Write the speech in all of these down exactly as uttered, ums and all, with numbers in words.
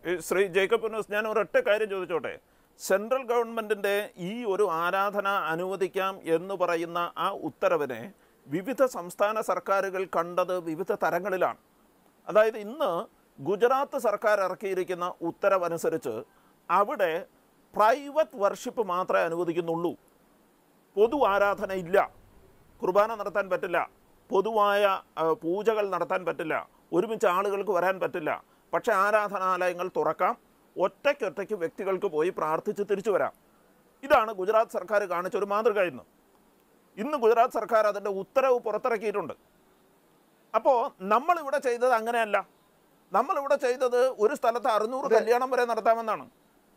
Shri Jacob Punnoose, ഞാൻ ഒരൊറ്റ കാര്യം ചോദിച്ചോട്ടെ. സെൻട്രൽ ഗവൺമെൻറ്റിൻ്റെ ഈ ഒരു ആരാധന അനുവദിക്കാം എന്ന് പറയുന്ന ആ ഉത്തരവിനെ വിവിധ സംസ്ഥാന സർക്കാരുകൾ കണ്ടത് വിവിധ തരങ്ങളിലാണ്. അതായത് ഇന്ന് ഗുജറാത്ത് സർക്കാർ ഇറക്കിയിരിക്കുന്ന ഉത്തരവനുസരിച്ച് അവിടെ പ്രൈവറ്റ് വർഷിപ്പ് മാത്രമേ അനുവദിക്കുന്നുള്ളൂ. പൊതു ആരാധന ഇല്ല, കുർബാന നടത്താൻ പറ്റില്ല, പൊതുവായ പൂജകൾ നടത്താൻ പറ്റില്ല, ഒരുമിച്ച് ആളുകൾക്ക് വരാൻ പറ്റില്ല. പക്ഷേ ആരാധനാലയങ്ങൾ തുറക്കാം, ഒറ്റയ്ക്കൊറ്റയ്ക്ക് വ്യക്തികൾക്ക് പോയി പ്രാർത്ഥിച്ച് തിരിച്ചു വരാം. ഇതാണ് ഗുജറാത്ത് സർക്കാർ കാണിച്ചൊരു മാതൃക. ഇന്ന് ഇന്ന് ഗുജറാത്ത് സർക്കാർ അതിൻ്റെ ഉത്തരവ് പുറത്തിറക്കിയിട്ടുണ്ട്. അപ്പോൾ നമ്മളിവിടെ ചെയ്തത് അങ്ങനെയല്ല. നമ്മളിവിടെ ചെയ്തത് ഒരു സ്ഥലത്ത് അറുന്നൂറ് കല്യാണം വരെ നടത്താമെന്നാണ്.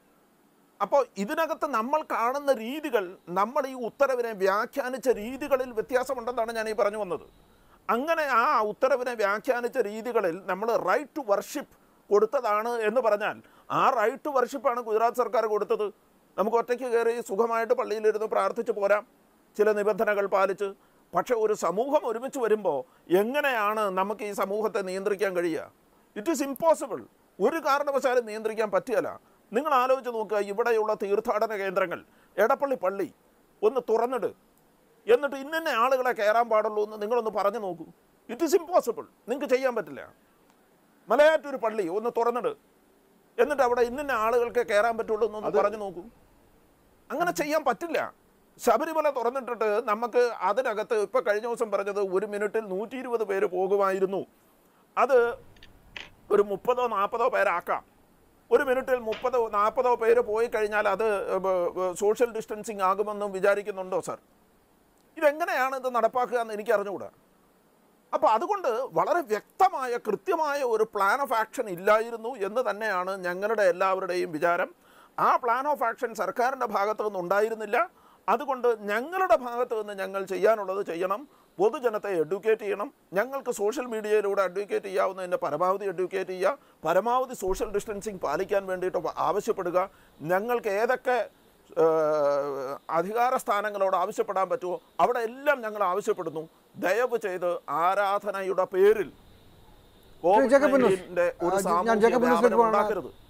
അപ്പോൾ ഇതിനകത്ത് നമ്മൾ കാണുന്ന രീതികൾ, നമ്മൾ ഈ ഉത്തരവിനെ വ്യാഖ്യാനിച്ച രീതികളിൽ വ്യത്യാസമുണ്ടെന്നാണ് ഞാൻ ഈ പറഞ്ഞു വന്നത്. അങ്ങനെ ആ ഉത്തരവിനെ വ്യാഖ്യാനിച്ച രീതികളിൽ നമ്മൾ റൈറ്റ് ടു വർഷിപ്പ് കൊടുത്തതാണ് എന്ന് പറഞ്ഞാൽ ആ റൈറ്റ് ടു വർഷിപ്പാണ് ഗുജറാത്ത് സർക്കാർ കൊടുത്തത്. നമുക്ക് ഒറ്റയ്ക്ക് കയറി സുഖമായിട്ട് പള്ളിയിലിരുന്ന് പ്രാർത്ഥിച്ച് പോരാം, ചില നിബന്ധനകൾ പാലിച്ച്. പക്ഷെ ഒരു സമൂഹം ഒരുമിച്ച് വരുമ്പോൾ എങ്ങനെയാണ് നമുക്ക് ഈ സമൂഹത്തെ നിയന്ത്രിക്കാൻ കഴിയുക? It is impossible. ഒരു കാരണവശാലും നിയന്ത്രിക്കാൻ പറ്റുകയില്ല. നിങ്ങൾ ആലോചിച്ച് നോക്കുക, ഇവിടെയുള്ള തീർത്ഥാടന കേന്ദ്രങ്ങൾ, എടപ്പള്ളി പള്ളി ഒന്ന് തുറന്നിട്, എന്നിട്ട് ഇന്ന ആളുകളെ കയറാൻ പാടുള്ളൂ എന്ന് നിങ്ങളൊന്ന് പറഞ്ഞു നോക്കൂ. It is impossible. നിങ്ങൾക്ക് ചെയ്യാൻ പറ്റില്ല. മലയാറ്റൂർ പള്ളി ഒന്ന് തുറന്നിട്, എന്നിട്ട് അവിടെ ഇന്ന ആളുകൾക്ക് കയറാൻ പറ്റുള്ളൂ എന്നൊന്ന് പറഞ്ഞു നോക്കൂ. അങ്ങനെ ചെയ്യാൻ പറ്റില്ല. ശബരിമല തുറന്നിട്ടിട്ട് നമുക്ക് അതിനകത്ത് ഇപ്പം കഴിഞ്ഞ ദിവസം പറഞ്ഞത് ഒരു മിനിറ്റിൽ നൂറ്റി ഇരുപത് പേര് പോകുമായിരുന്നു. അത് ഒരു മുപ്പതോ നാൽപ്പതോ പേരാക്കാം. ഒരു മിനിറ്റിൽ മുപ്പതോ നാൽപ്പതോ പേര് പോയി കഴിഞ്ഞാൽ അത് സോഷ്യൽ ഡിസ്റ്റൻസിങ് ആകുമെന്നും വിചാരിക്കുന്നുണ്ടോ സർ? ഇതെങ്ങനെയാണ് ഇത് നടപ്പാക്കുക എന്ന് എനിക്ക് അറിഞ്ഞുകൂടാ. അപ്പോൾ അതുകൊണ്ട് വളരെ വ്യക്തമായ കൃത്യമായ ഒരു പ്ലാൻ ഓഫ് ആക്ഷൻ ഇല്ലായിരുന്നു എന്ന് തന്നെയാണ് ഞങ്ങളുടെ എല്ലാവരുടെയും വിചാരം. ആ പ്ലാൻ ഓഫ് ആക്ഷൻ സർക്കാരിൻ്റെ ഭാഗത്തു നിന്ന് ഉണ്ടായിരുന്നില്ല. അതുകൊണ്ട് ഞങ്ങളുടെ ഭാഗത്തു നിന്ന് ഞങ്ങൾ ചെയ്യാനുള്ളത് ചെയ്യണം. പൊതുജനത്തെ എഡ്യൂക്കേറ്റ് ചെയ്യണം. ഞങ്ങൾക്ക് സോഷ്യൽ മീഡിയയിലൂടെ എഡ്യൂക്കേറ്റ് ചെയ്യാവുന്നതിൻ്റെ പരമാവധി എഡ്യൂക്കേറ്റ് ചെയ്യുക, പരമാവധി സോഷ്യൽ ഡിസ്റ്റൻസിങ് പാലിക്കാൻ വേണ്ടിയിട്ട് ആവശ്യപ്പെടുക. ഞങ്ങൾക്ക് ഏതൊക്കെ അധികാര സ്ഥാനങ്ങളോട് ആവശ്യപ്പെടാൻ പറ്റുമോ അവിടെ എല്ലാം ഞങ്ങൾ ആവശ്യപ്പെടുന്നു. ദയവ് ചെയ്ത് ആരാധനയുടെ പേരിൽ കോവിഡിന്റെ ഒരു സാമൂഹ്യ വ്യാപനം ഉണ്ടാക്കരുത്.